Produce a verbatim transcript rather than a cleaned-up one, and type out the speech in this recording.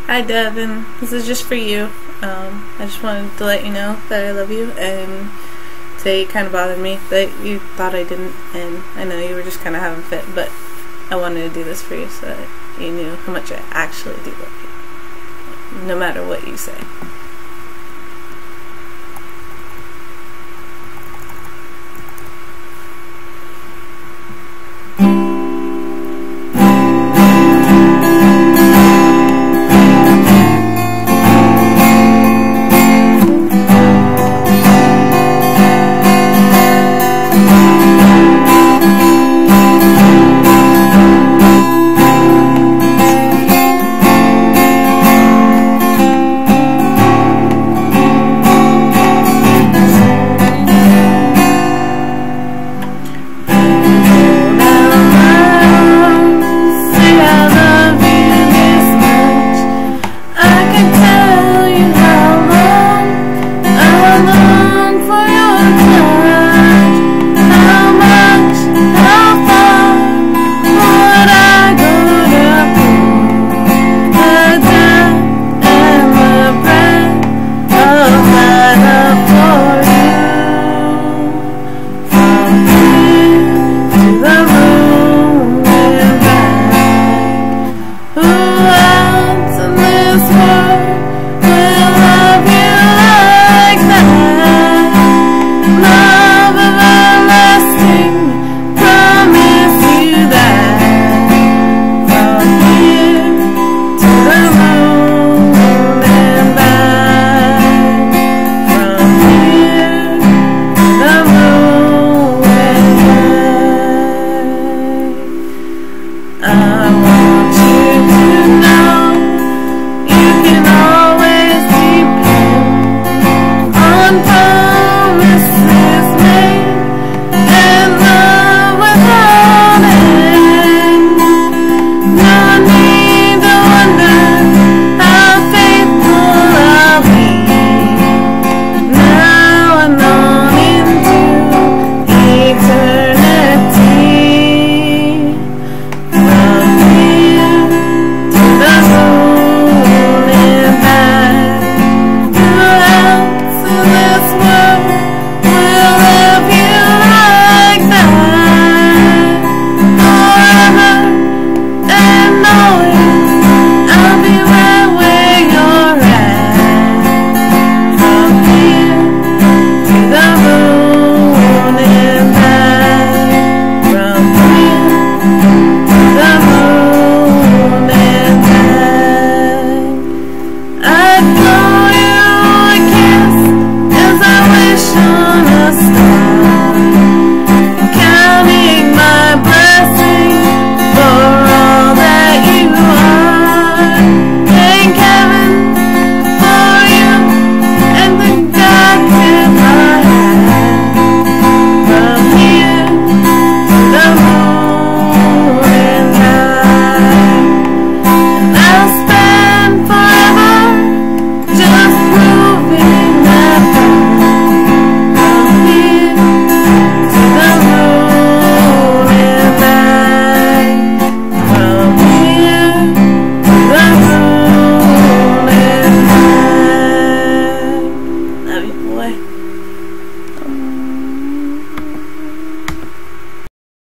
Hi Devin, this is just for you. Um, I just wanted to let you know that I love you, and today it kind of bothered me that you thought I didn't, and I know you were just kind of having a fit, but I wanted to do this for you so that you knew how much I actually do love you, no matter what you say.